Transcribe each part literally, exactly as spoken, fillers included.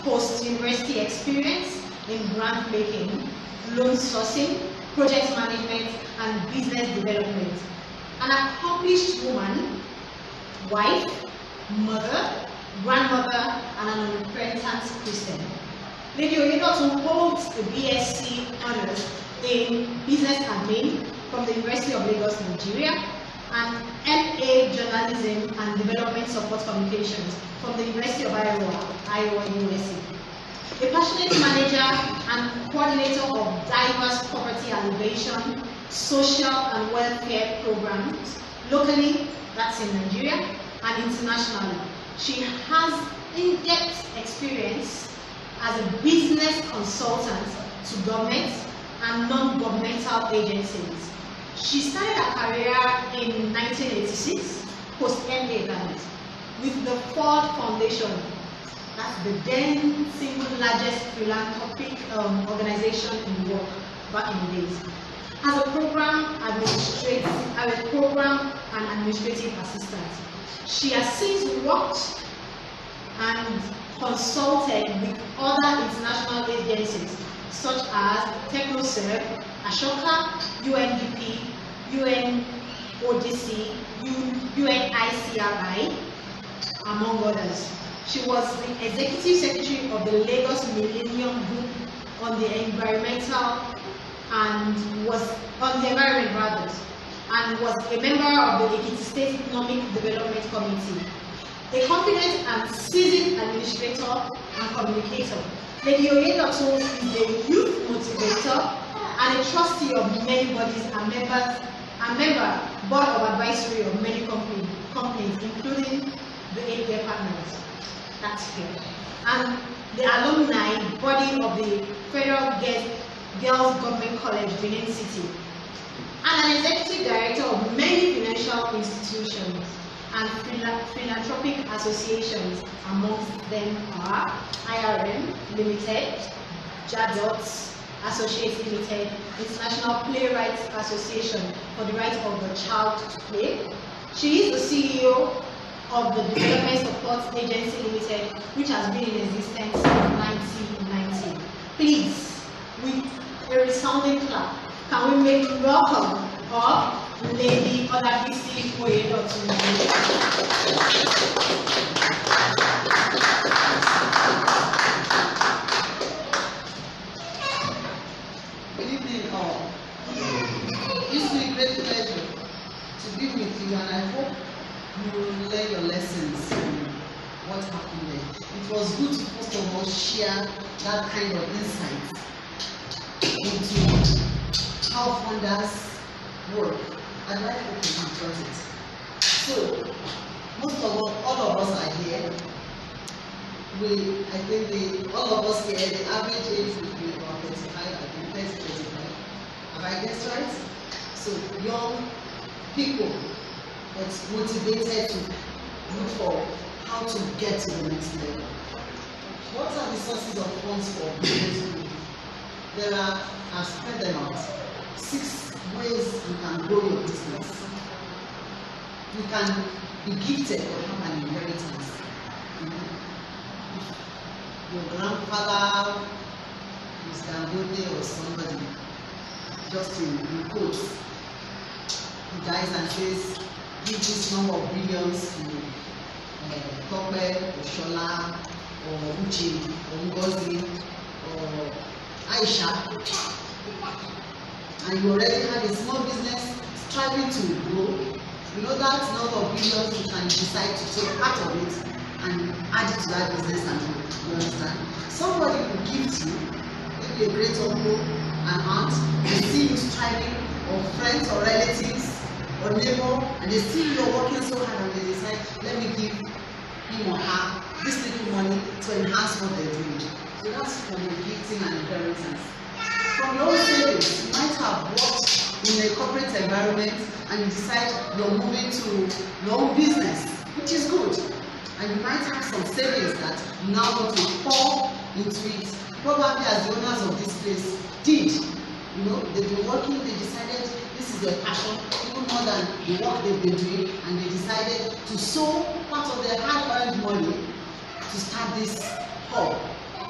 post-university experience in grant making, loan sourcing, project management, and business development. An accomplished woman, wife, mother, grandmother, and an unrepentant Christian. Lady Oyedotun holds a B S c honors in Business Admin from the University of Lagos, Nigeria, and M A Journalism and Development Support Communications from the University of Iowa, Iowa U S A. A passionate manager and coordinator of diverse poverty alleviation, social and welfare programs, locally, that's in Nigeria, and internationally. She has in-depth experience as a business consultant to governments and non-governmental agencies. She started her career in nineteen eighty-six, post-M A that is, with the Ford Foundation. That's the then single largest philanthropic um, organization in the world back in the days. As a program administrative, as a program and administrative assistant, she has since worked and consulted with other international agencies such as TechnoServe, Ashoka, U N D P, U N O D C, U N I C R I, among others. She was the Executive Secretary of the Lagos Millennium Group on the environmental and was on the environment rather, and was a member of the Ekiti State Economic Development Committee. A confident and seasoned administrator and communicator, Lady Oyedotun is a youth motivator and a trustee of many bodies and members and member board of advisory of many company, companies, including the eight year partners. That's here. And the alumni body of the Federal Girls Government College, Benin City. And an executive director of many financial institutions and philanthropic associations, amongst them are I R M Limited, Jadot Associates Limited, International Playwrights Association for the Right of the Child to Play. She is the C E O of the Development Support Agency Limited, which has been in existence since nineteen ninety. Please, with a resounding clap, can we make welcome of Lady Olabisi Oyedotun. Good evening all. It's a great pleasure to be with you, and I hope you will learn your lessons from what happened there. It was good to first of all share that kind of insight into how founders work, and I hope you enjoy it. So, most of all, all of us are here. We, I think the, all of us here, the average age would be about thirty-five, I think, thirty, thirty-five. Have I guessed right? So, young people, but motivated to look for how to get to the next level. What are the sources of funds for business growth? There are, I've spread them out, six ways you can grow your business. You can be gifted or have an inheritance. Your grandfather, Mister Magodo or somebody, just in, in quotes, he dies and says, give this number of billions to uh, Tope or Shola or Uchi or Ngozi or Aisha, and you already had a small business striving to grow. You know that number of billions, you can decide to take part of it and add it to that business and grow. You understand? Somebody who gives you, maybe a great uncle, an aunt, they see you striving, or friends or relatives or neighbor, and they see you're working so hard and they decide, let me give him or her this little money to enhance what they're doing. So that's from the gifting and inheritance. From your own savings, you might have worked in a corporate environment and you decide you're moving to your own business, which is good. And you might have some savings that you now want to pour into it. Probably as the owners of this place did. You know, they've been working, they decided this is their passion, even more than the work they've been doing, and they decided to sow part of their hard-earned money to start this hub.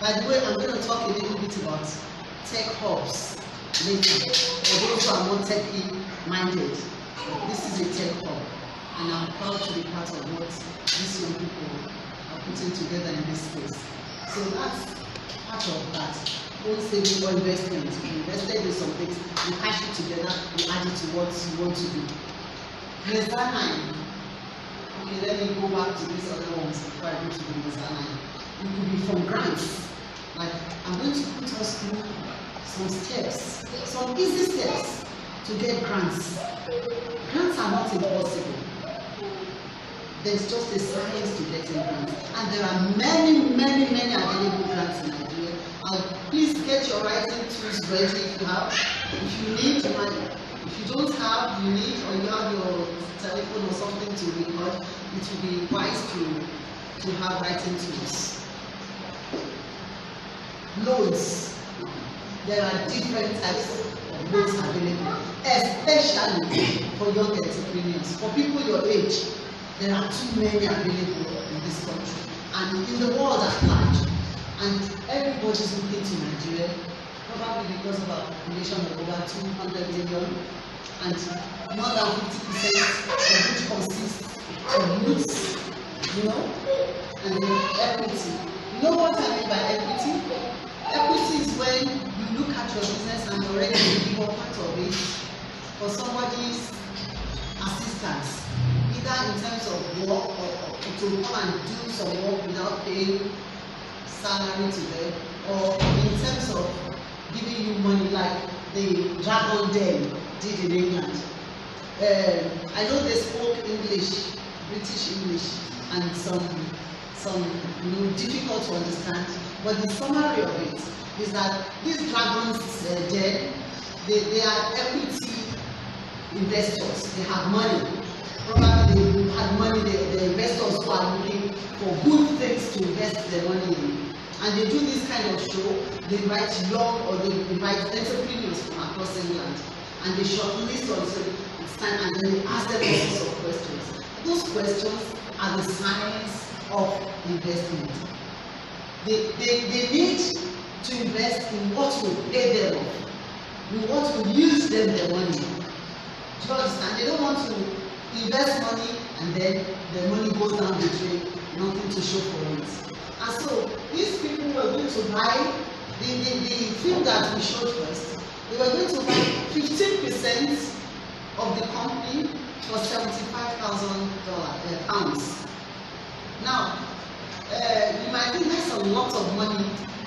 By the way, I'm going to talk a little bit about tech hubs later. For those who are not techy minded, this is a tech hub, and I'm proud to be part of what these young people are putting together in this space. So that's part of that. Don't save or investment. You invested in some things, you cash it together, you add it to what you want to do. Mezzanine. Okay, let me go back to these other ones before I go to the mezzanine. It could be from grants. Like, I'm going to put us through some steps, some easy steps to get grants. Grants are not impossible. There's just a science to getting grants. And there are many, many, many available grants in Nigeria. Uh, please get your writing tools ready if you have. If you need money, if you don't have, you need, or you have your telephone or something to record, it will be wise to, to have writing tools. Loans. There are different types of loans available, especially for young entrepreneurs. For people your age, there are too many available in this country and in the world at large. And everybody's looking to Nigeria, probably because of our population of over two hundred million, and more than fifty percent of which consists of youths, you know, and then equity. You know what I mean by equity? Equity is when you look at your business and you're ready to give up part of it for somebody's assistance, either in terms of work or, or to come and do some work without paying salary to them, or in terms of giving you money like the Dragon Den did in England. Uh, I know they spoke English, British English, and some some you know, difficult to understand, but the summary of it is that these dragons uh, Den, they, they are equity investors. They have money. Probably they had money, the, the investors who are looking for good things to invest their money in. And they do this kind of show. They invite young or they invite entrepreneurs from across England. And they shortlist on its time and then they ask them all sorts of questions. Those questions are the science of investment. They, they, they need to invest in what will pay them off, in what will use them their money. Do you understand? They don't want to invest money and then the money goes down the drain, nothing to show for it. And so these people were going to buy the, the, the film that we showed first. They were going to buy fifteen percent of the company for seventy-five thousand uh, pounds. Now, uh, you might think that's a lot of money,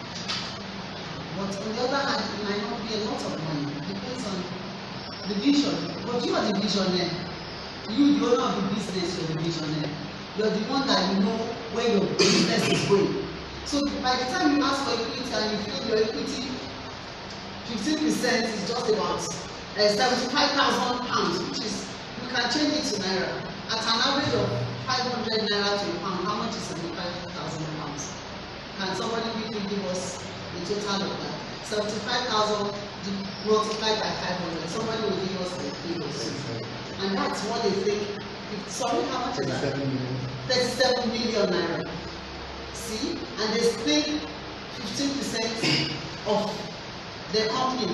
but on the other hand, it might not be a lot of money. It depends on the vision. But you are the visionary. You, the owner of the business, you're the visionary. You're the one that you know where your business is going. So by the time you ask for equity and you feel your equity, fifteen percent is just about uh, seventy-five thousand pounds, which is, you can change it to naira. At an average of five hundred naira to a pound, how much is seventy-five thousand pounds? Can somebody quickly give us the total of that? seventy-five thousand multiplied by five hundred. Somebody will give us the figures. And that's what they think. Sorry, how much is that? thirty-seven million naira. See? And they think fifteen percent of their company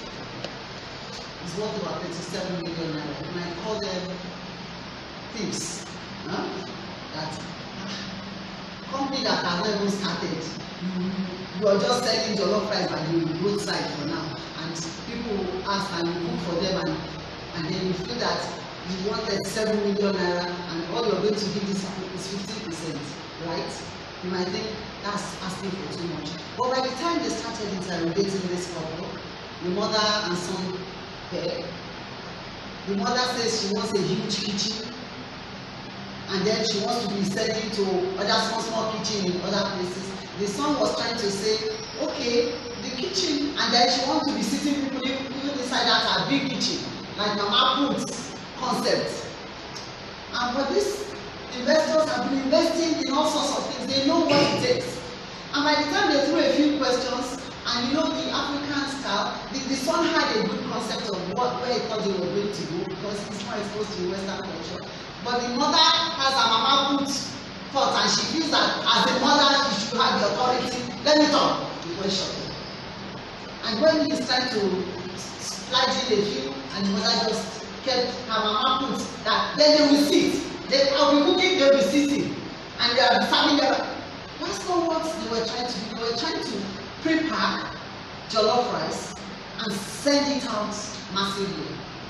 is worth about thirty-seven million naira. You might call them thieves. Huh? That company that has not even started. You, you are just selling jollof rice by the roadside for now. And people ask and you cook for them and, and then you feel that you want seven million naira and all you're going to give this is fifty percent, right? You might think that's asking for too much. But by the time they started interrogating this couple, the mother and son pair, the mother says she wants a huge kitchen and then she wants to be selling to other small, small kitchen in other places. The son was trying to say, okay, the kitchen, and then she wants to be sitting people even inside that her big kitchen, like Mama Put's concept. And but these investors have been investing in all sorts of things. They know what it takes. And by the time they threw a few questions, and you know the African style, the, the son had a good concept of what where he thought they were going to go because he's not exposed to Western culture. But the mother has a Mama Put thought, and she feels that as a mother she should have the authority. Let me talk. The boy shut up. And when he is trying to slide in a few, and the mother just kept her mama put that, then they will sit. They will be cooking, they will be sitting, and they are serving them. That's not what they were trying to do. They were trying to prepare jollof rice and send it out massively.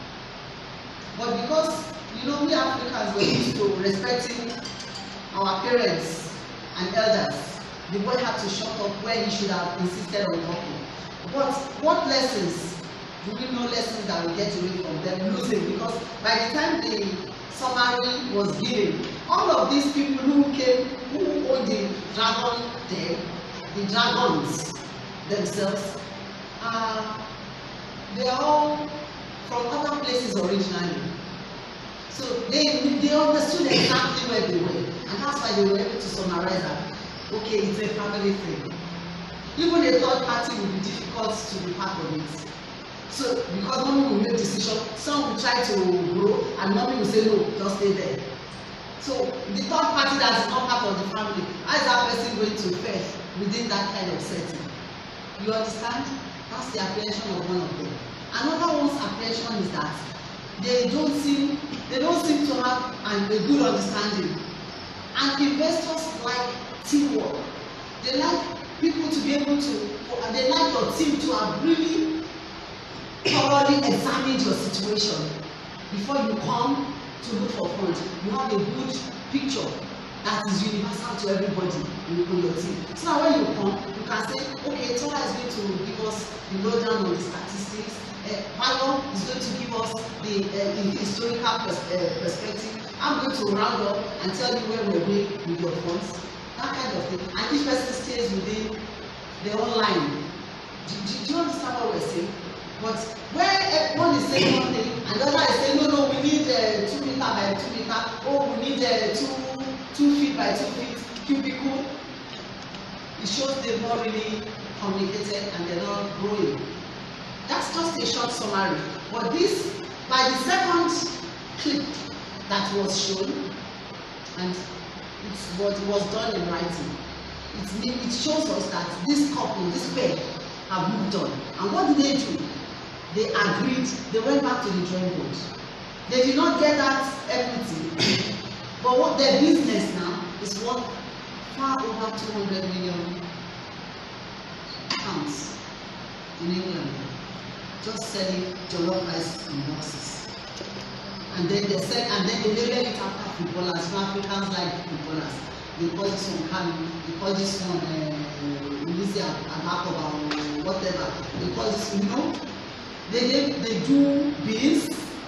But because, you know, we Africans were used to respecting our parents and elders, the boy had to shut up when he should have insisted on talking. But what lessons do we know? Lessons that we get away from them losing? Because by the time the summary was given, all of these people who came, who owned the dragon there, the dragons themselves, uh, they are all from other places originally. So they, they understood exactly where they were, and that's why they were able to summarize that, okay, it's a family thing. Even a third party will be difficult to be part of it. So, because mommy will make decision, some will try to grow, and mommy will say, no, just stay there. So, the third party that is not part of the family, how is that person going to fare within that kind of setting? You understand? That's the apprehension of one of them. Another one's apprehension is that they don't seem, they don't seem to have an, a good understanding. And investors like teamwork. They like people to be able to, they like your team to have really thoroughly examined your situation before you come to look for funds. You have a good picture that is universal to everybody in your team. So now when you come, you can say, okay, Tola is going to give us the lowdown on the statistics. Uh, Palo is going to give us the, uh, the historical pers uh, perspective. I'm going to round up and tell you where we're going with your funds. That kind of thing. And each person stays within their own line. Do, do, do you understand what we're saying? But where one is saying one thing and the other is saying, no, no, we need uh, two meter by two meter, oh, we need uh, two, two feet by two feet cubicle, it shows they've not really communicated and they're not growing. That's just a short summary. But this, by the second clip that was shown, and it's what was done in writing, it, it shows us that this couple, this pair, have moved on. And what did they do? They agreed, they went back to the drawing board. They did not get that equity, but what their business now is worth far over two hundred million pounds in England, just selling jollof rice in boxes. And then they said, and then they label it after footballers. So Africans like footballers. They call this one Kanu, they call this one Olabisi Adesola or whatever. They call this, you know, they they, they do beans,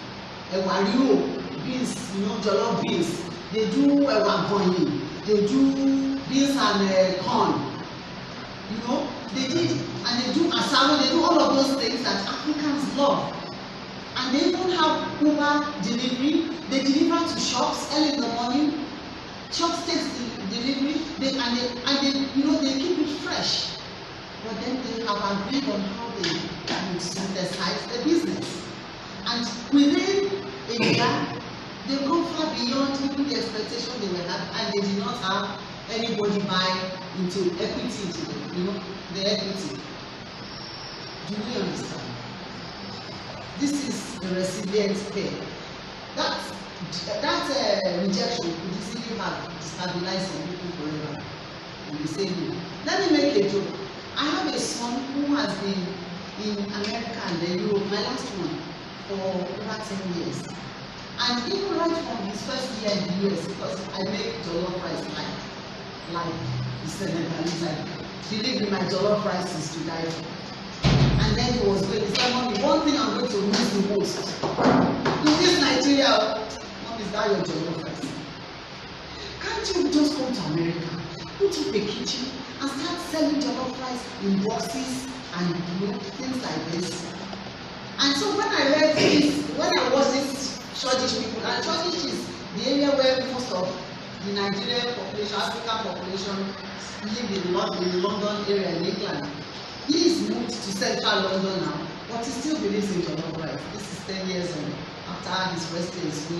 ewario beans, you know, jollof beans. They do ewagoyin. They do beans and uh, corn. You know, they did, and they do asaro. They do all of those things that Africans love. And they even have Uber delivery. They deliver to shops early in the morning. Shops take the delivery, they, and they and they you know they keep it fresh. But then they have agreed on how they would synthesize the business. And within a year, they've gone far beyond even the expectation they were having, and they did not have anybody buy into equity into the, you know, the equity. Do we understand? This is the resilient pair. That that uh, rejection could easily have destabilized some people forever. And they say no. Let me make a joke. I have a son who has been in America and then Europe, my last one, for over ten years. And even right from his first year in the U S, because I make jollof rice like, like the Senegalese, like, believe me, my jollof rice is to die for. And then he was going to say, Mommy, one thing I'm going to miss the most in this Nigeria, Mom, is that your jollof rice? Can't you just come to America, put up a kitchen, and start selling jollof rice in boxes and, you know, things like this? And so when I read this, when I watched this Shoreditch people, and Shoreditch is the area where most of the Nigerian population, African population, live in the London area in England. He is moved to central London now, but he still believes in jollof rice. This is ten years on after his first day in school.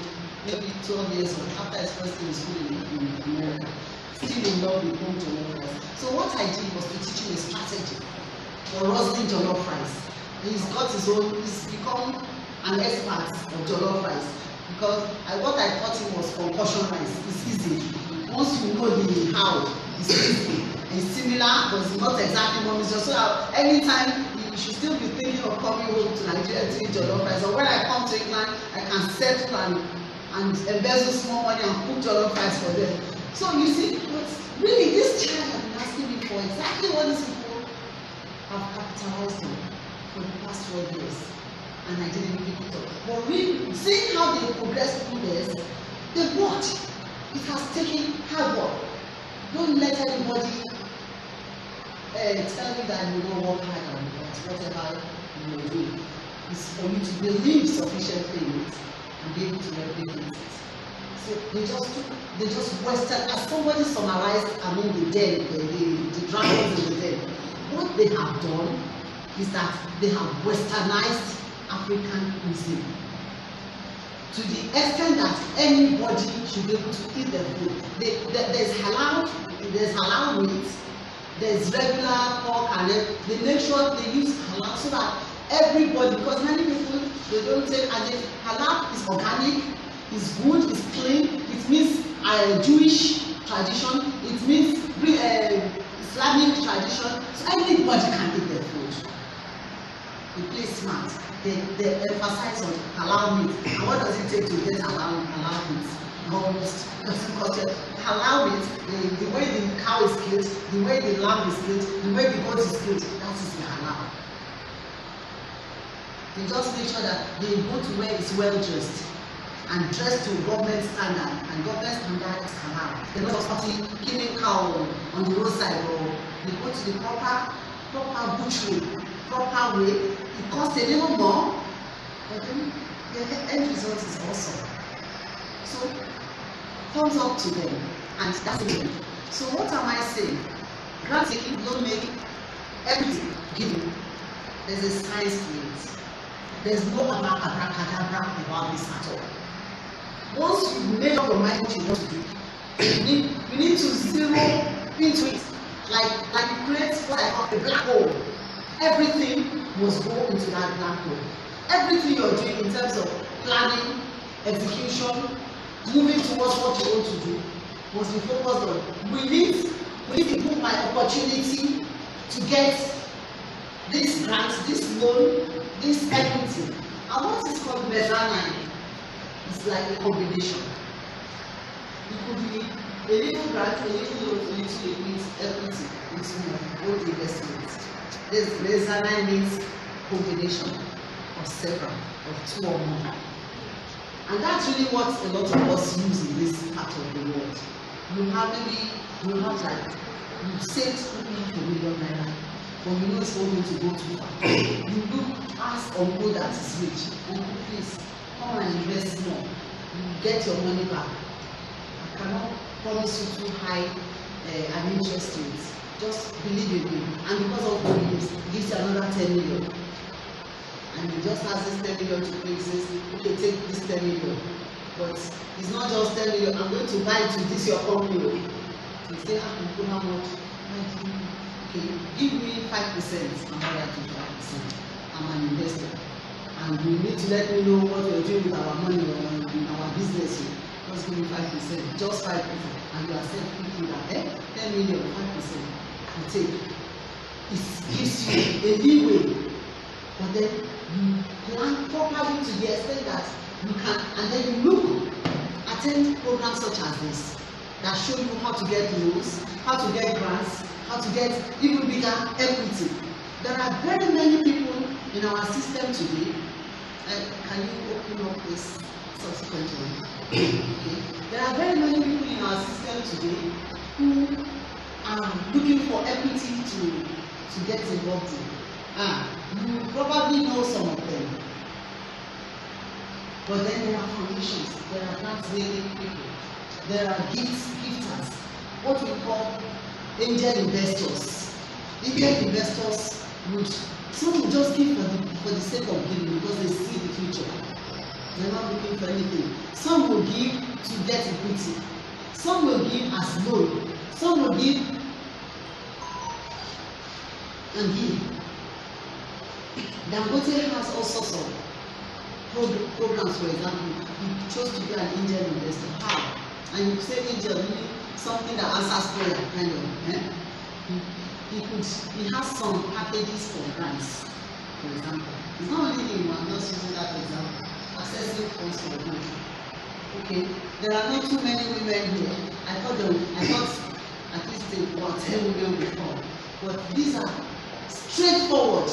maybe twelve years old, after his first day in school in, in America, still in love with home jollof rice. So what I did was to teach him a strategy for roasting jollof rice. He's got his own, he's become an expert of jollof rice because I, what I taught him was concussion rice. It's easy. Once you know the how, it's easy. It's similar, but it's not exactly what it's just so that anytime you should still be thinking of coming home to Nigeria to eat jollof rice. So when I come to England, I can settle and and embezzle small money and cook jollof rice for them. So you see, but really this child has been asking me for exactly what these people have capitalized on for the past twelve years, and I didn't pick it up. But really, seeing how they progress through this, they've worked. It has taken hard work. Don't let anybody uh, tell you that you don't work hard and whatever you will do. It's for you to believe sufficiently in it and be able to replicate it. So they just took, they just western, as somebody summarized, I mean the den, the, the, the dragons in the den. What they have done is that they have westernized African cuisine to the extent that anybody should be able to eat their food. They, they, there's halal, there's halal meat, there's regular pork, and they, they make sure they use halal so that everybody, because many people they don't take, and they, halal is organic, is good, is clean. It means uh, Jewish tradition. It means uh, Islamic tradition. So anybody can eat their food. They play smart. They, they emphasize on halal meat. And what does it take to get halal, halal meat? Almost doesn't cost you. Halal meat, the, the way the cow is killed, the way the lamb is killed, the way the goat is killed, that is the halal. They just make sure that they go to where it's well dressed and dressed to government standard, and government standard is halal. They're not just killing cow on the roadside, or they go to the proper, proper butchery, proper way. It costs a little more, but then the end result is awesome. So, thumbs up to them, and that's it. So what am I saying? Grant taking don't make everything given. There's a science to it. There's no abracadabra about this at all. Once you make up your mind what you want to do, you need, you need to zero into it. Like, like you create what I call a black hole. Everything must go into that black hole. Everything you're doing in terms of planning, execution, moving towards what you want to do, must be focused on. We need, we need to put my opportunity to get this grant, this loan, this equity. And what is called mezzanine? It's like a combination. It could be a little grant, a little loan, a little equity, with more old investments. This mezzanine means combination of several, of two or more. And that's really what a lot of us use in this part of the world. You have maybe, you have like, you saved half a million naira, but you know it's not going to go too far. You look, ask Uncle that is rich, Uncle, please, come and invest more. You get your money back. I cannot promise you too high uh, an interest rate. Just believe in me. And because of the beliefs, it gives you another ten million. And he just has this ten million to pay. He says, okay, take this ten million. But it's not just ten million. I'm going to buy it to this your company. You say, ah, how much? Okay, give me five percent. I'm buy it to five percent. I'm an investor. And you need to let me know what you're doing with our money or in our business. Just give me five percent. Just five percent. And you are saying quickly that, eh, ten million, five percent. You take. It gives you a leeway. But then you plan properly to the extent that you can, and then you look, attend programs such as this that show you how to get loans, how to get grants, how to get even bigger equity. There are very many people in our system today. Uh, can you open up this subsequent one? Okay. There are very many people in our system today who are looking for equity to, to get involved in. Ah, you probably know some of them. But then there are foundations, there are grant-making people, there are gifts, gifters, what we call angel investors. Angel investors would, some will just give for the, for the sake of giving because they see the future. They're not looking for anything. Some will give to get equity. Some will give as loan. Some will give and give. Dangote has all sorts of pro programs, for example. He chose to be an angel investor. How? And you say angel, meaning something that answers prayer, kind of. Eh? He, he could. He has some packages for grants, for example. It's not only him. I'm not using that example. Accessing funds for grants. Okay. There are not too many women here. I thought there, I thought at least there were ten women before. But these are straightforward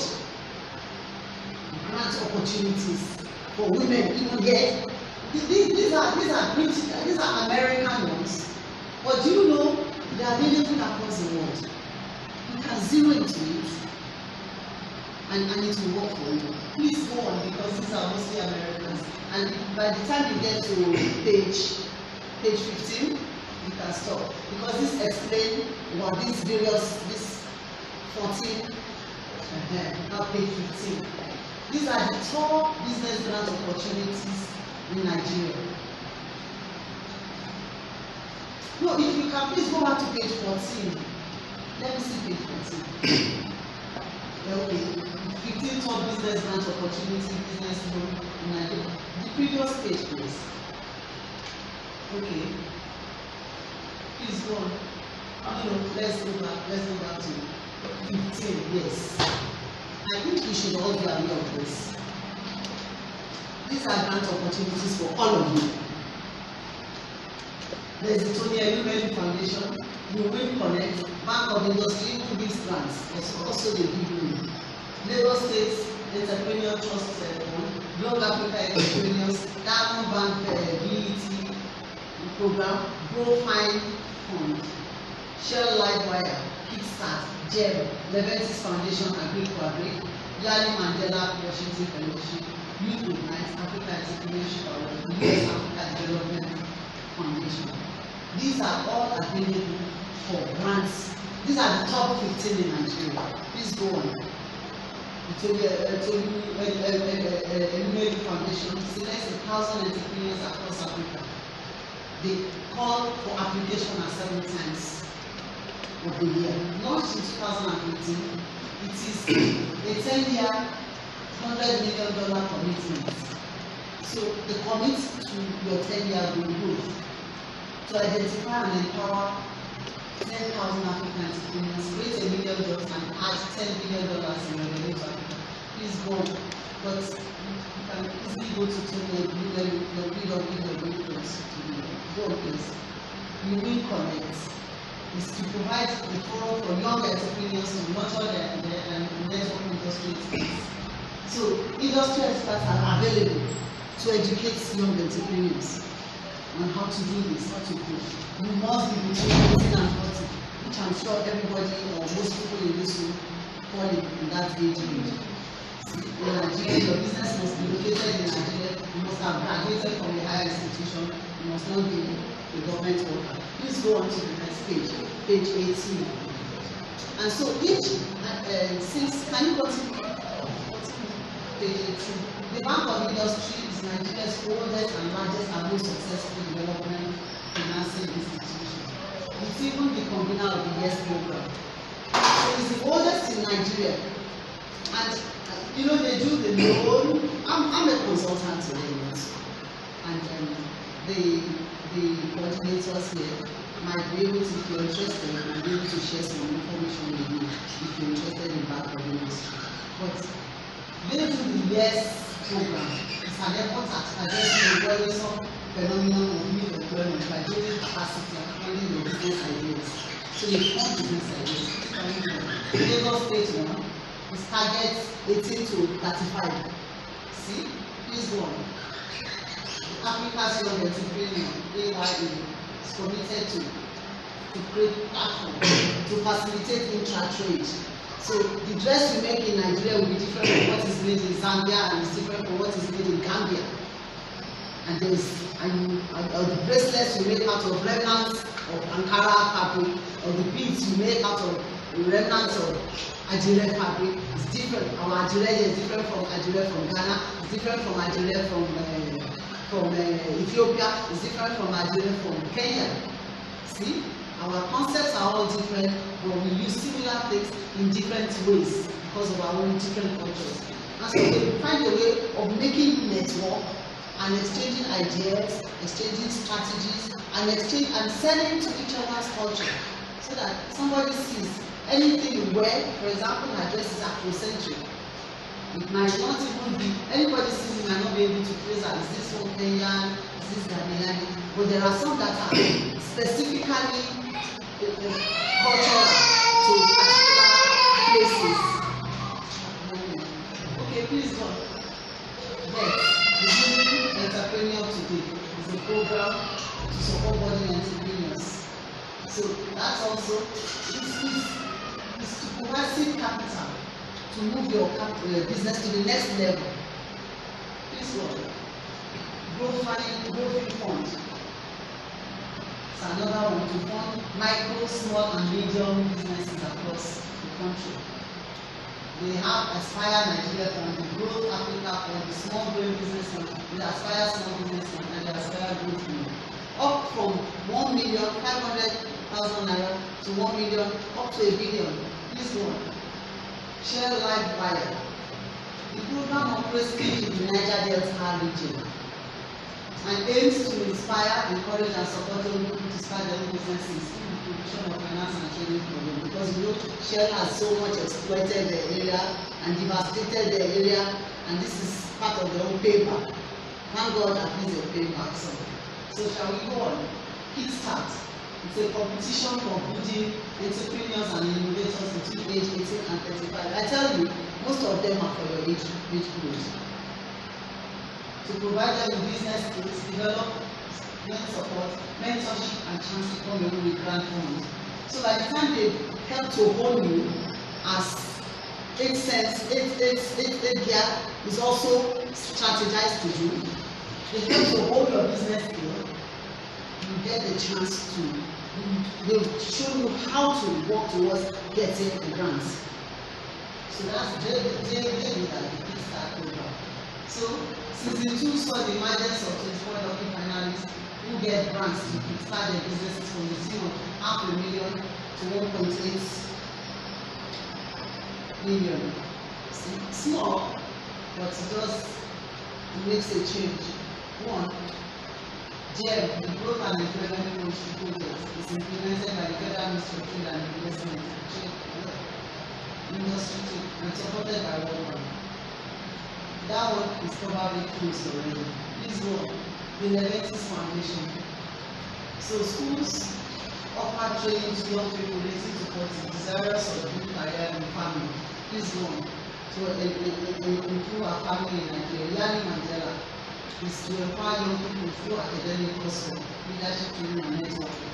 grant opportunities for women even here. These, these are these are British, these are American ones. But do you know they are available across the world? You can zero into it and, and it will work for you. Please go on, because these are mostly Americans. And by the time you get to page page fifteen, you can stop. Because this explains what these various this fourteen uh, now page fifteen. These are the top business grant opportunities in Nigeria. No, if you can please go back to page fourteen. Let me see page fourteen. Okay. fifteen top business grant opportunity, business loan in Nigeria. The previous page, please. Okay. Please go on. No, no, let's go back. Let's go back to fifteen. Yes. I think we should all be aware of this. These are grant opportunities for all of you. There's the Tony Elumelu Foundation, you will connect, Bank of Industry, even gives grants, also they give you. Lagos State Entrepreneurial Trust Fund, Blog Africa Entrepreneurs, Diamond Bank uh, B E T program, Grow Fine Fund, Shell Livewire, Kickstart, J E B, Leventis Foundation, Agri Agri, Yali Mandela Washington Fellowship, Youth Ignite, Africa Entrepreneurship Award, U S Africa Development Foundation. These are all available for grants. These are the top fifteen in Nigeria. Please go on. The Elumelu Foundation selects a thousand entrepreneurs across Africa. They call for application at seven times of the year. Launched in two thousand fifteen, it is a ten-year, one hundred million dollar commitment. So they commit to your ten-year growth to identify and empower ten thousand African entrepreneurs, create a million jobs, and add ten billion dollars in revenue to Africa. Please go, but you can easily go to Tony and your video video video go please. You will connect is to provide a forum for young entrepreneurs to nurture their, their network industry skills. So industry experts are available to educate young entrepreneurs on how to do this, how to grow. You must be between eighteen and forty, which I'm sure everybody or most people in this room fall in that age range. In Nigeria, your business must be located in Nigeria, you must have graduated from a higher institution, you must not be a government worker. Please go on to the next page, page eighteen. And so each, uh, since, can you go to page eighteen? The Bank of Industry is Nigeria's oldest and largest and most successful development financing institution. It's even the convener of the YES program. So it's the oldest in Nigeria. And uh, you know, they do the loan. I'm, I'm a consultant today also. And um, the, the coordinators here might be able to, if you're interested, might be able to share some information with you if you're interested in Bank of Industry. But they do the YES program. It's an effort at addressing the worrisome phenomenon of youth employment by building capacity and funding your business ideas. So they fund business ideas. Lagos State one is target eighteen to thirty-five. See? Please go on. Africa's Young Entrepreneur, A Y E, is committed to, to create platform to facilitate intra-trade. So the dress we make in Nigeria will be different from what is made in Zambia, and it's different from what is made in Gambia. And there's and, and or the bracelets we make out of remnants of Ankara fabric, or the beads we make out of remnants of Ajire fabric. It's different. Our Ajire is different from Ajire from Ghana. It's different from Ajire from uh, from uh, Ethiopia, is different from Nigeria, from Kenya. See, our concepts are all different, but we use similar things in different ways because of our own different cultures. And so we find a way of making network and exchanging ideas, exchanging strategies, and exchange and selling to each other's culture, so that somebody sees anything you wear. For example, my dress is Afrocentric. It might not even be, anybody sees it might not be able to trace that, is this one Kenyan, is this Ghanaian, but there are some that are specifically uh, uh, cultural to particular places. Okay, please go. Yes, the Entrepreneur Today is a program to support budding entrepreneurs. So that's also, it's, it's, it's to provide seed capital to move your uh, business to the next level. Please go. Growth funding, growth fund. It's another one to fund micro, small, and medium businesses across the country. They have Aspire Nigeria Fund, the Growth Africa Fund, the Small Growing Business Fund, the Aspire Small Business Fund, and the Aspire Growth Fund. Up from one million five hundred thousand naira to one million, up to a billion. Please go on. Share Life Buyer. The program operates in the Niger Delta region and aims to inspire, encourage, and support young people to start their own businesses in the provision of finance and training program. Because you know, Shell has so much exploited the area and devastated the area, and this is part of their own payback. Thank God at least they pay back some. So shall we go on? Kickstart. It's a competition for building entrepreneurs and innovators between age eighteen and thirty-five. I tell you, most of them are for your age, age group. To provide them with business skills, develop mentor support, mentorship, and chance to come along with grant funds. So by the time they help to hold you, as eight cents, eight, eight, eight, eight gear is also strategized to do, they help to hold your business skill. You get the chance to, they will show you how to work towards getting the grants. So that's they they they do that, the Kickstart program. So season two saw the emergence of twenty-four lucky finalists who get grants to kickstart their businesses from the tune of half a million to one point eight million. See, small, but it does it makes a change. One. G E M, the Growth and Employment Project, is implemented by the Federal Ministry of Trade and Investment Industry and supported by World Bank. That one is probably closed already. Please go on. The Leventis Foundation. So schools offer training to young people related to what is desirous of good career and family. Please go on. To uh, uh, uh, improve our family in Nigeria. Yani Mandela is to empower young people through academic coursework, leadership training, and networking.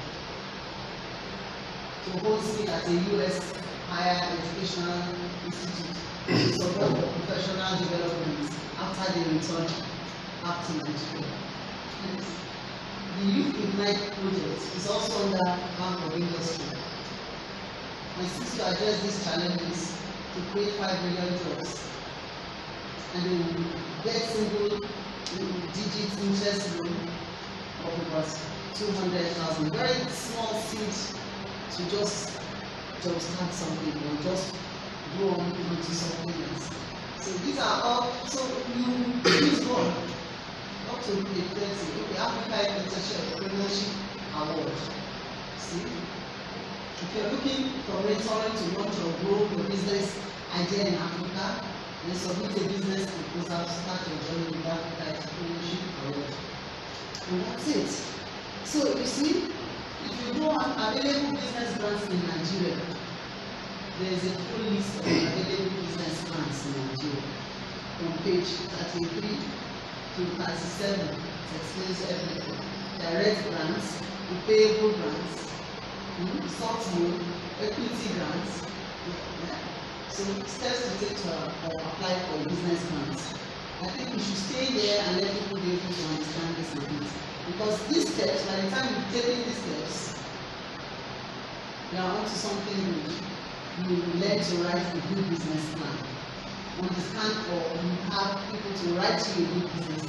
To hold seat at a U S higher educational institute to support professional development after they return back to Nigeria. The Youth Ignite project is also under Bank of Industry and seeks to address these challenges to create five million jobs, and they will get single digit interest loan of about two hundred thousand. Very small seed to just jumpstart something or just go on into something else. So these are all, so you please go on up to the thirty. Okay, Africa Entrepreneurship Award. See? If you're looking for mentoring to launch or grow your business idea in Africa, then submit a business proposal to start your journey with Africa Entrepreneurship Award. And that's it. So you see, if you go on available business grants in Nigeria, there is a full list of available business grants in Nigeria. From page thirty-three to thirty-seven, it explains everything. Direct grants, repayable grants, soft loan, equity grants. Yeah. So steps to take to uh, apply for business grants. I think we should stay there and let people be able to understand this a bit. Because these steps, by the time you've taken these steps, you are onto something good. You learn to write a good business plan. Understand, or you have people to write you a good business plan.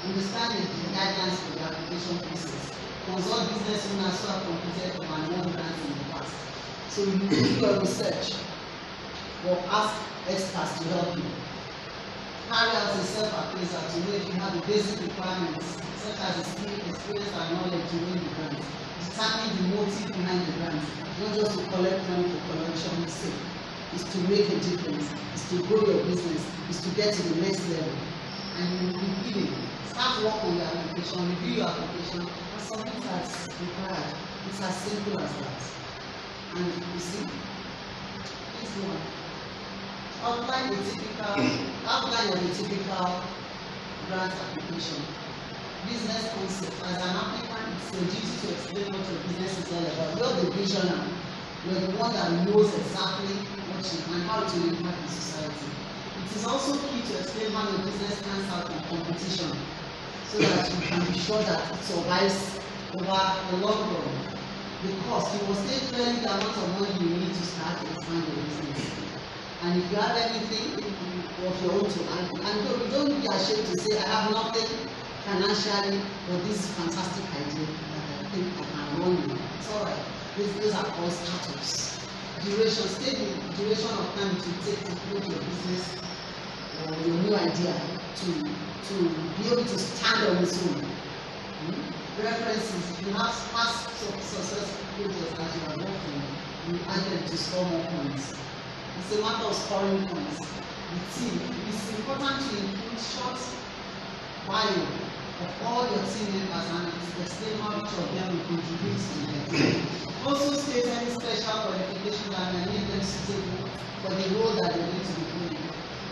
understanding the guidelines for the application process, consult business owners who have completed from an one grant in the past. So you do your research or ask experts to help you. Carry out a self-appraisal to know if you have the basic requirements, such as the skill, experience, and knowledge to win the grant. Determine the motive behind the grant, not just to collect money for collection's sake. It's to make a difference, it's to grow your business, it's to get to the next level. And you will be giving. Start work on your application, review your application, and submit as required. It's as simple as that. And you see, this one. Outline the typical, outline of the typical grant application. Business concept. As an applicant, it's your duty to explain what your business is all about. You're the visionary. You're the one that knows exactly what you and how to impact the society. It is also key to explain how your business stands out in competition, so that you can be sure that it survives over the long run. Because you must state clearly the amount of money you need to start to expand your business. And if you have anything of your own to add, and don't, don't be ashamed to say, I have nothing financially, but this fantastic idea that I think I can run with. It's all right. These, these are all startups. Duration, state the duration of time to take to build your business or your new idea to, to be able to stand on its own. Hmm? References, if you have past successful projects that you are working on, you add them to score more points. It's a matter of scoring points. The team, it's important to include short bio of all your team members and explain how each of them will contribute to the team. Also state any special qualification that may make them suitable for the role that they're going to be doing.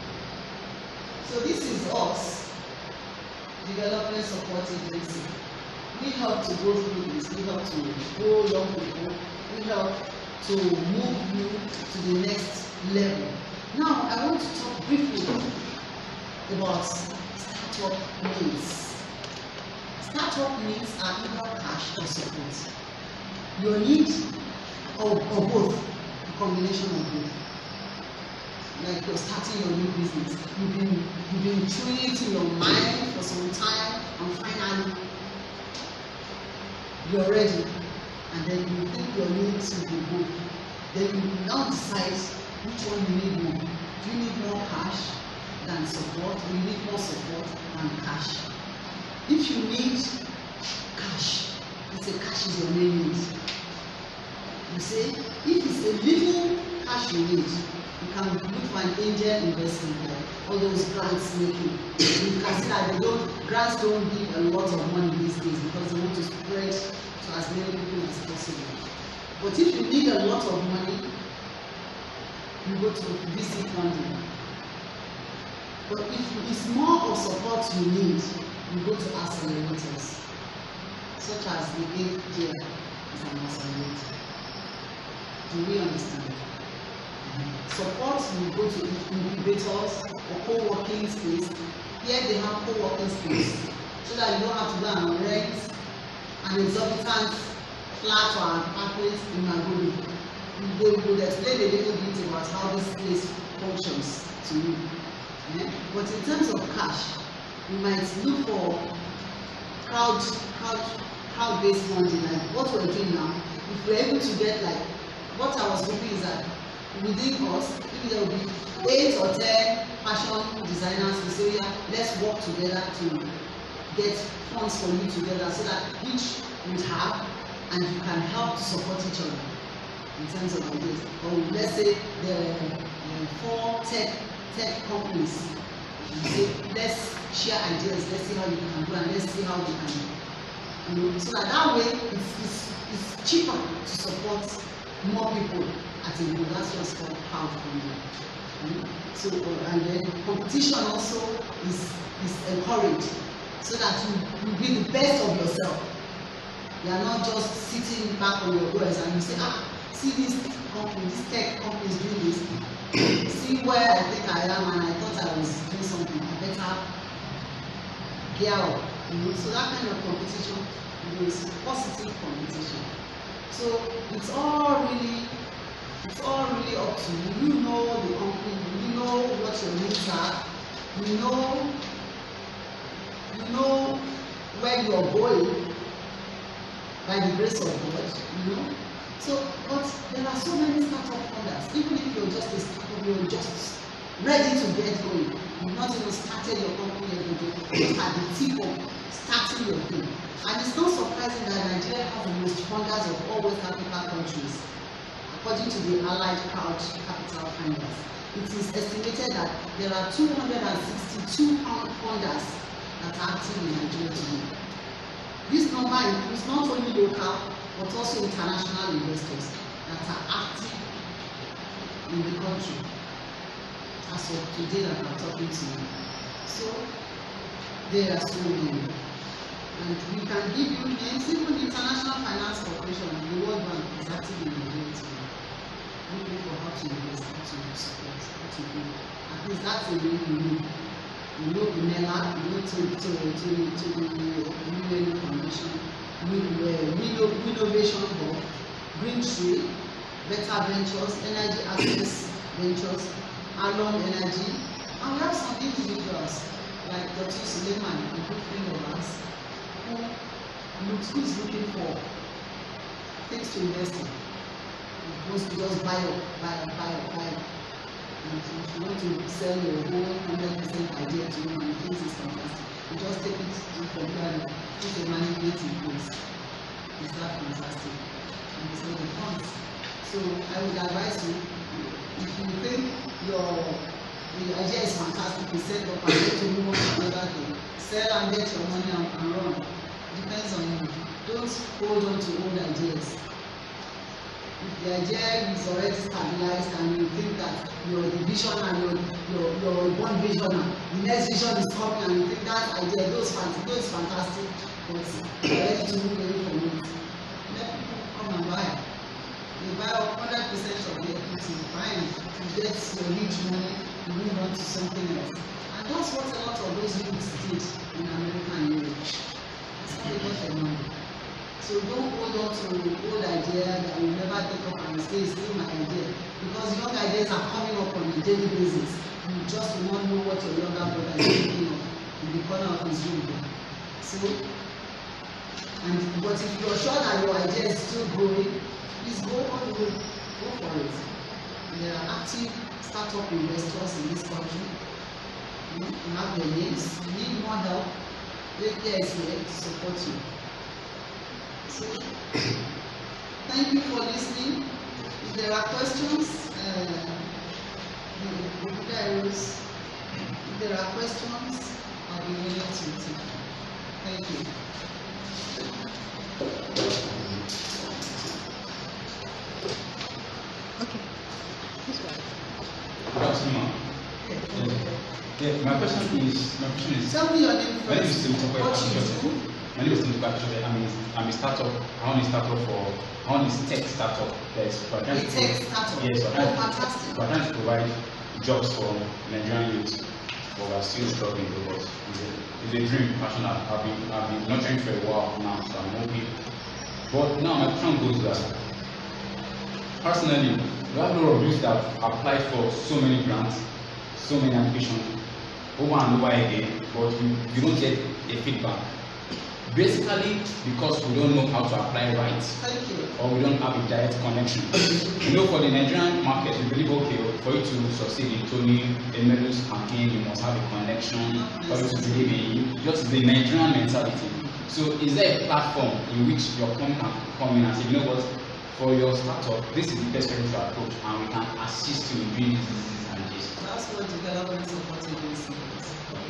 So this is us, Development Support Agency. We help to go through this, we help to grow young people, we help to move you to the next level. Now, I want to talk briefly about startup needs. Startup needs are either cash or support. Your need or, or both, a combination of both. Like you're starting your new business, you've been you've been chewing it in your mind for some time, and finally you're ready, and then you think your needs will be good. Then you now decide which one you need more. Do you need more cash than support? Do you need more support than cash? If you need cash, let's say cash is your main need. You say, if it's a little cash you need, you can look for an angel investment, like all those grants making. You can see that they don't, grants don't give a lot of money these days because they want to spread to as many people as possible. But if you need a lot of money, you go to V C funding. But if it's more of support you need, you go to accelerators, such as the gave here is an accelerator. Do we understand? Mm-hmm. Support, you go to incubators or co-working space. Here they have co-working space, so that you don't have to go and rent an exorbitant flat or an apartment in Magodo. They will explain a little bit about how this place functions to you. Yeah? But in terms of cash, you might look for crowd, crowd, crowd-based funding, like what we're doing now. If we're able to get, like, what I was hoping is that within us, if there will be eight or ten fashion designers who say, yeah, let's work together to get funds for you together, so that each would have, and you can help to support each other in terms of ideas. Or let's say there are four tech tech companies. You say, let's share ideas, let's see how you can do, and let's see how we can, you know, so that that way it's, it's, it's cheaper to support more people at a go. That's just called crowdfunding. Mm-hmm. So uh, and then competition also is is encouraged, so that you, you be the best of yourself. You are not just sitting back on your doors and you say, ah, see this company, this tech company is doing this. See where I think I am, and I thought I was doing something. I better gear up. You know? So that kind of competition is positive competition. So it's all really, it's all really up to you. You know the company, you know what your needs are, you know, you know where you are going by the grace of God, you know. So, but there are so many startup founders. Even if you're just a startup, you're just ready to get going. You've not even started your company yet, you're at the tip of starting your thing. And it's not surprising that Nigeria has the most funders of all West African countries, according to the Allied Crowd Capital Funders. It is estimated that there are two hundred sixty-two funders that are active in Nigeria today. This number includes not only local but also international investors that are active in the country as of today that I'm talking to you. So there are so many. And we can give you names. Even the International Finance Corporation, the World Bank, is active in Nigeria today. Looking for how to invest, how to support, how to do. At least that's a way we know. We know the MELA, we know to, to, to, to the U N Foundation, Innovation Hub, Green Tree, Better Ventures, Energy Access Ventures, Alon Energy, and we have some individuals like Doctor Suleiman, a good friend of ours, who looks who is looking for things to invest in. He wants to just buy up, buy up, buy up, buy up. And if you want to sell your whole one hundred percent idea to him and he thinks it's fantastic, you just take it from there and put a management in place. Is that fantastic? And it's not the funds. So I would advise you, if you think your the idea is fantastic, you set up and get to move on to another thing, sell and get your money and, and run. Depends on you. Don't hold on to old ideas. If the idea is already stabilized and you think that your vision and your your your one vision and the next vision is coming and you think that idea those fantastic, those fantastic, but you're ready to move away from it. Let people come and buy. You buy one hundred percent of the equity, fine. You get your huge money, you move on to something else. And that's what a lot of those youths did in America and Europe. That's how they got their money. So don't hold on to old idea that you never take up and say it's still my idea. Because young ideas are coming up on a daily basis. You just will not know what your younger brother is thinking of in the corner of his room. So, and but if you're sure that your idea is still growing, please go on the way, go for it. There are active startup investors in this country. You have their names, you need more help, wait there is here to support you. So, thank you for listening. If there are questions, uh, if there are questions, I'll be willing to take. Thank you. Okay. Good afternoon. Yeah, my question is, my question is, Tell me your name my name is first. Tim What you do? My name is Tim I'm a, I'm a startup. I own a startup for, I own a tech startup. Yes, A tech startup. Yes, oh, fantastic. we're trying to provide jobs for Nigerian youth, but we're still struggling because it's a, it's a dream, passionate. I've been, I've been nurturing for a while now, so I'm hoping. But now my question goes that, personally, we have a lot of youth that applied for so many grants, so many applications, over and over again, but we, we don't get a feedback. Basically, because we don't know how to apply right, Thank you. or we don't have a direct connection. You know, for the Nigerian market, we believe, okay, for you to succeed in Tony Emelu's campaign, you must have a connection, for you to believe in you. Just the Nigerian mentality. So, is there a platform in which your company can come in and say, you know what, for your startup, this is the best way to approach, and we can assist you in doing this, this, and this? That's what development support agency is.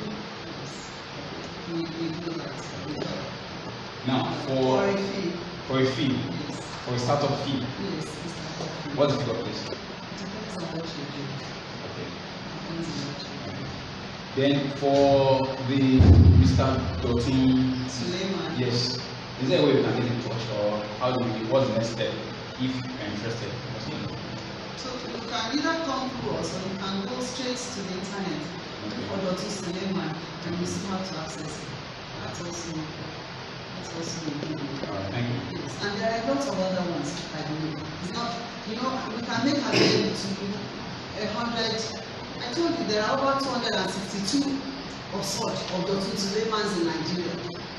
We, we do that. Now, For for, a fee. for a fee, Yes. for a startup fee, Yes, it's startup fee. what's the figure, please? It depends on what you do. Okay. Depends on what you do. Then for the Mister Dotun, Suleiman. yes, is there a way we can get in touch, or how do we, what's the next step if you're interested? What's the next So you can either come through us or you can go straight to the internet for Doctor Suleiman and you see how to access it. That's also that's also a good one. All right, thank you. Yes. And there are lots of other ones, by the way. It's not, you know, we can make available to you a hundred. I told you there are over two hundred sixty-two of such, of Doctor Suleiman's in Nigeria.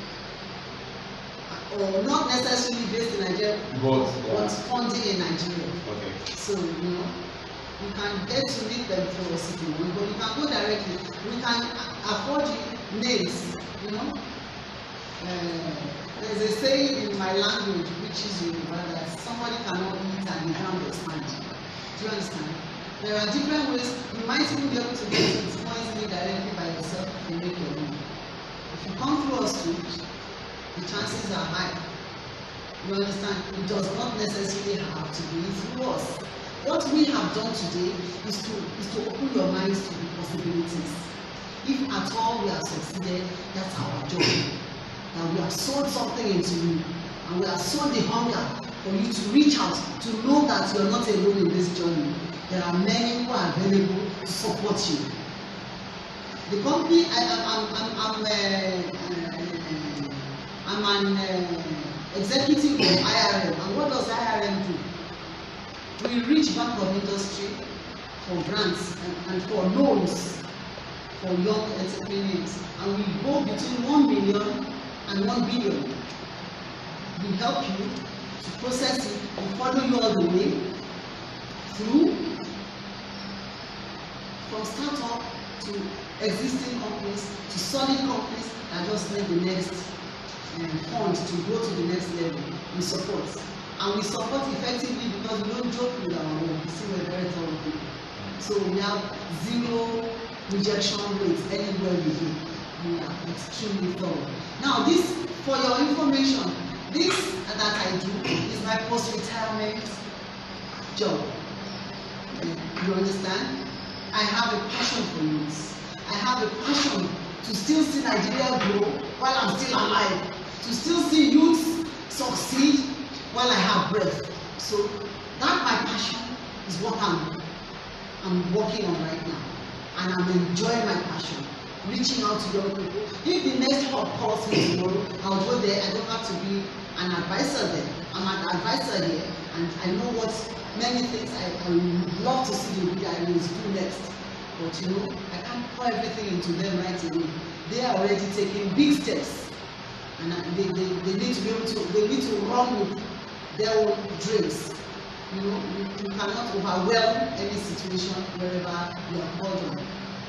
Or not necessarily based in Nigeria, But, yeah. but funding in Nigeria. Okay. So, you know, you can get to meet them for a city, but you can go directly. We can afford you names, you know. Uh, there's a saying in my language, which is Yoruba, that somebody cannot eat and the ground expand. Do you understand? There are different ways. You might even be able to get it more easily directly by yourself and make your own. If you come through us too, the chances are high. You understand? It does not necessarily have to be through us. What we have done today is to is to open your minds to the possibilities. If at all we have succeeded, that's our job. That we have sold something into you, and we have sold the hunger for you to reach out, to know that you are not alone in this journey. There are many who are available to support you. The company, I, I'm, I'm, I'm, uh, uh, I'm an uh, executive of I R M, and what does I R M do? We reach back of industry for grants and, and for loans for young entrepreneurs, and we go between one million and one billion. We help you to process it and follow you all the way through, from startup to existing companies to solid companies that just need the next um, fund to go to the next level. We support. And we support effectively because we don't joke with our work. You see, we're very thorough people. So we have zero rejection rates anywhere we go. We are extremely thorough. Now, this, for your information, this that I do is my post-retirement job. You understand? I have a passion for youth. I have a passion to still see Nigeria grow while I'm still alive. To still see youth succeed while I have breath. So that my passion is what I'm I'm working on right now. And I'm enjoying my passion. Reaching out to young people. If the next hub calls me tomorrow, I'll go there. I don't have to be an advisor there. I'm an advisor here. And I know what many things I, I would love to see the guys do next. But you know, I can't pour everything into them right away. They are already taking big steps. And they, they, they need to be able to, they need to run with their own dreams. You know, you, you cannot overwhelm any situation wherever you are called on.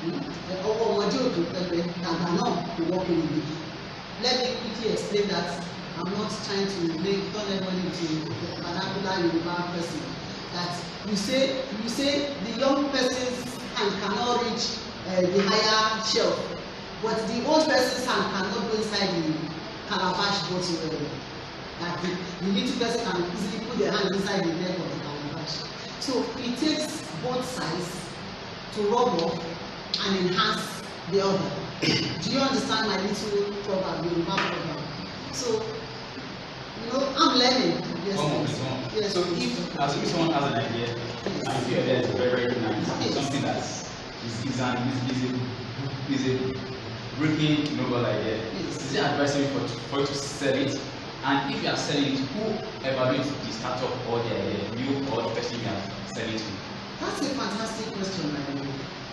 Let me quickly explain that I'm not trying to make turn everybody into a vernacular Yoruba person. That you say you say the young person's hand cannot reach uh, the higher shelf, but the old person's hand cannot go inside the calabash bottle. That the, the little person can easily put their hand inside the neck of the calabash. So it takes both sides to rub off and enhance the other. Do you understand my little proverb, Yoruba proverb? So, you know, I'm learning. Yes, one more, one more. Yes. So if, as if someone has an idea, yes, and if your idea is very, very nice, yes, something that is, is, an, is, is, a, is a breaking novel idea, yes, is it advisable for, for you to sell it? And if you are selling it, who evaluates the startup or the idea, you or the person you are selling to? That's a fantastic question, by the way.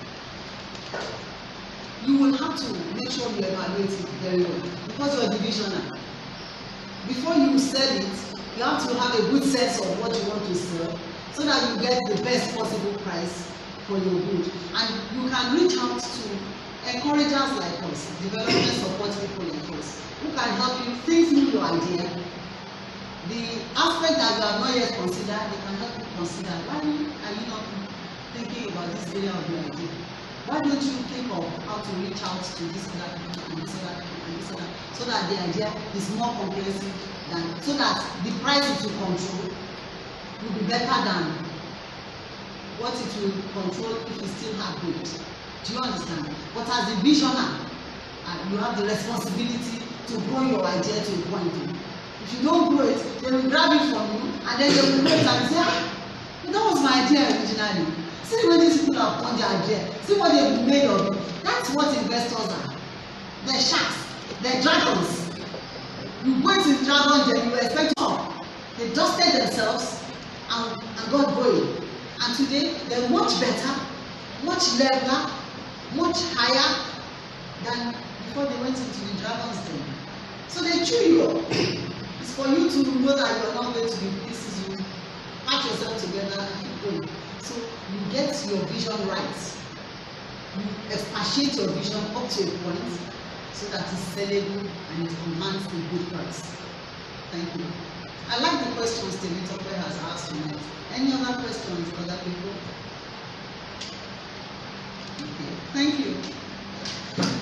You will have to make sure you evaluate it very well because you're a divisional. Before you sell it, you have to have a good sense of what you want to sell so that you get the best possible price for your good. And you can reach out to encouragers like us, development support people like us, who can help you think through your idea. The aspect that you have not yet considered, they can help you consider. Why are you not thinking about this area of your idea? Why don't you think of how to reach out to this other people and this other people and this other, so that the idea is more comprehensive than, so that the price it will control will be better than what it will control if it still have weight. Do you understand? But as a visionary, uh, you have the responsibility to grow your idea to a point. If you don't grow it, they will grab it from you and then they will wait and say, ah, that was my idea originally. See what these people have done their idea. See what they've made of it. That's what investors are. They're sharks. They're dragons. You go into dragon den, you expect more. They dusted themselves and, and got going. And today, they're much better, much leveler, much higher, than before they went into the dragon's den. So they chew you up. It's for you to know that you are not going to be pieces. You patch yourself together and keep going. So you get your vision right. You expatiate your vision up to a point so that it's sellable and it commands a good price. Thank you. I like the questions Temitope has asked tonight. Any other questions, other people? Okay, thank you.